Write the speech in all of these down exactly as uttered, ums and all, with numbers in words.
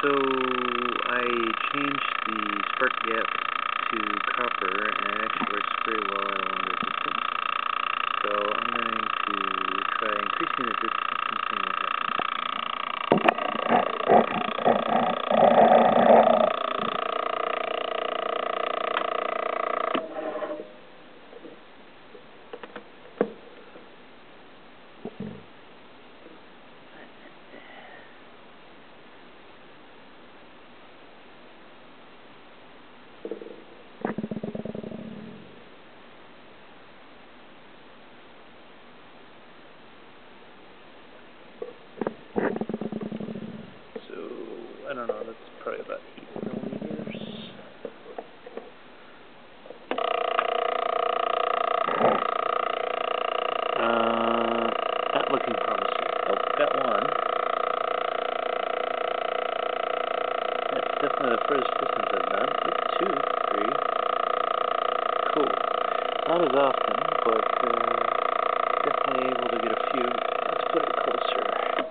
So I changed the spark gap to copper, and it actually works very well at a longer distance. So I'm going to try increasing the distance and seeing what happens. I don't know, that's probably about eight millimeters. Uh, not looking promising. Oh, got one. That's definitely the furthest distance I've done. Oh, two, three. Cool. Not as often, but uh, definitely able to get a few. Let's put it closer.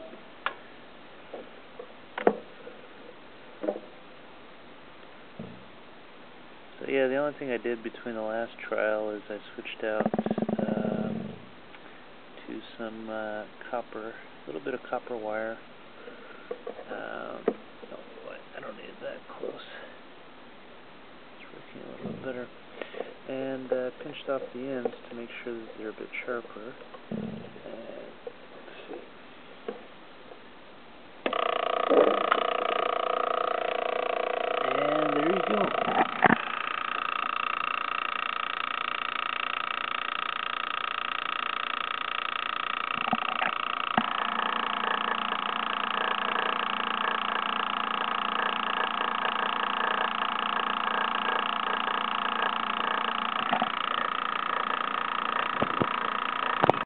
So yeah, the only thing I did between the last trial is I switched out um, to some uh, copper, a little bit of copper wire. Um, oh, I don't need it that close. It's working a little bit better. And uh, pinched off the ends to make sure that they're a bit sharper. And